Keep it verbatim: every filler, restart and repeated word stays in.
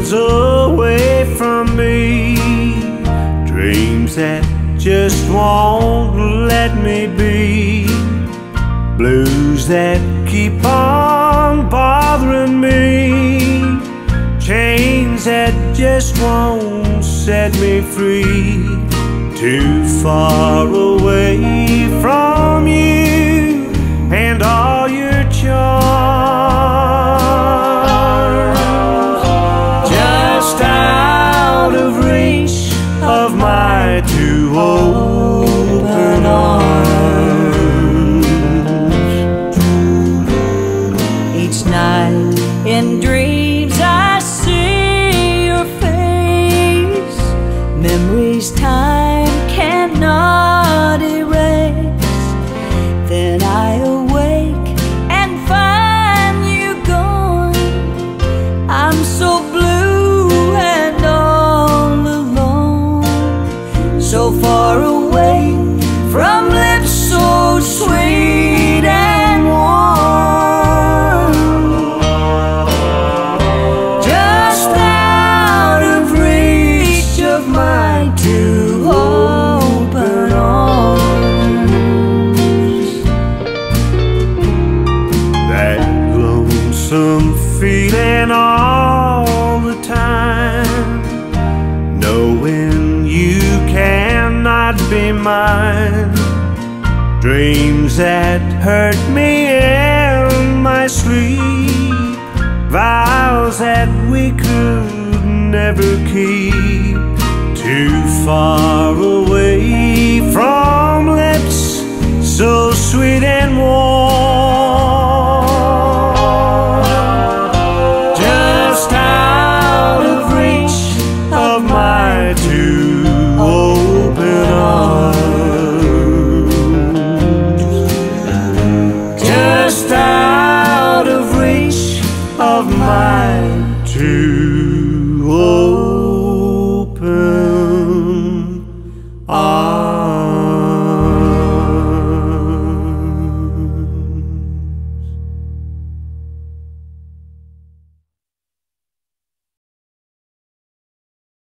miles away from me, dreams that just won't let me be, blues that keep on bothering me, chains that just won't set me free. Too far away from you and all your charms, just out of reach of my two open arms. Each night in dreams I see your face, memories time cannot erase. Then I awake and find you gone. I'm so blue and all alone, so far away from lips so sweet and warm, just out of reach of my two open arms. That lonesome feeling all the time, knowing you cannot be mine, dreams that hurt me in my sleep, vows that we could never keep. Too far